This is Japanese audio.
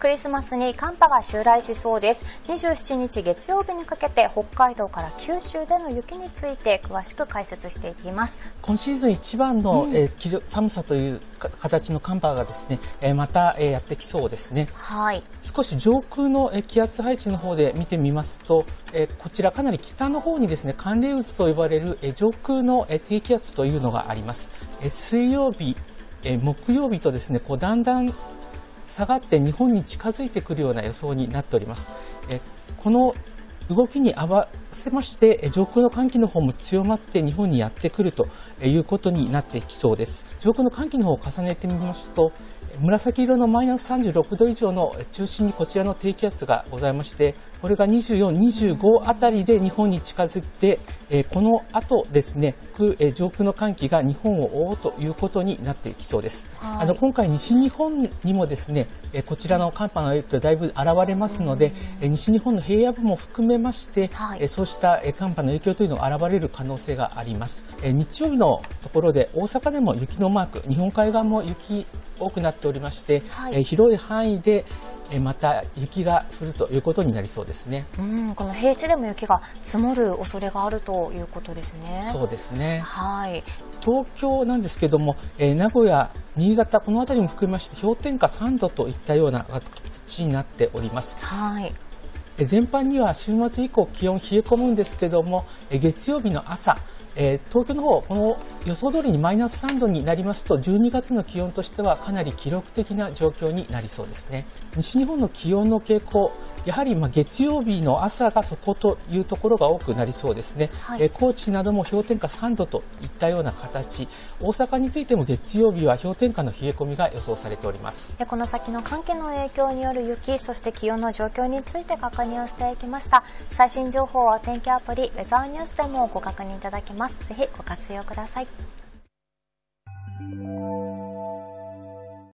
クリスマスに寒波が襲来しそうです。27日月曜日にかけて北海道から九州での雪について詳しく解説していきます。 今シーズン一番の、寒さという形の寒波がですね、また、やってきそうですね。 はい。 少し上空の気圧配置の方で見てみますと、こちらかなり北の方にですね、寒冷渦と呼ばれる上空の低気圧というのがあります。水曜日、木曜日とですね、だんだん下がって日本に近づいてくるような予想になっております。この動きに合わせまして上空の寒気の方も強まって日本にやってくるということになってきそうです。上空の寒気の方を重ねてみますと、紫色のマイナス36度以上の中心にこちらの低気圧がございまして、これが24、25あたりで日本に近づいて、この後ですね、上空の寒気が日本を覆うということになってきそうです。今回西日本にもですね、こちらの寒波の影響だいぶ現れますので、西日本の平野部も含めまして、そうした寒波の影響というのが現れる可能性があります。日曜日のところで大阪でも雪のマーク、日本海側も雪多くなっておりまして、広い範囲でまた雪が降るということになりそうですね。 この平地でも雪が積もる恐れがあるということですね。 そうですね。 はい。 東京なんですけども、名古屋、新潟、この辺りも含めまして氷点下3度といったような形になっております。 はい。 全般には週末以降気温冷え込むんですけども、月曜日の朝、東京の方、この予想通りにマイナス3度になりますと、12月の気温としてはかなり記録的な状況になりそうですね。西日本の気温の傾向、やはり月曜日の朝がそこというところが多くなりそうですね。高知なども氷点下3度といったような形、大阪についても月曜日は氷点下の冷え込みが予想されております。 この先の寒気の影響による雪、そして気温の状況について確認をしていきました。最新情報はお天気アプリウェザーニュースでもご確認いただけます。ぜひご活用ください。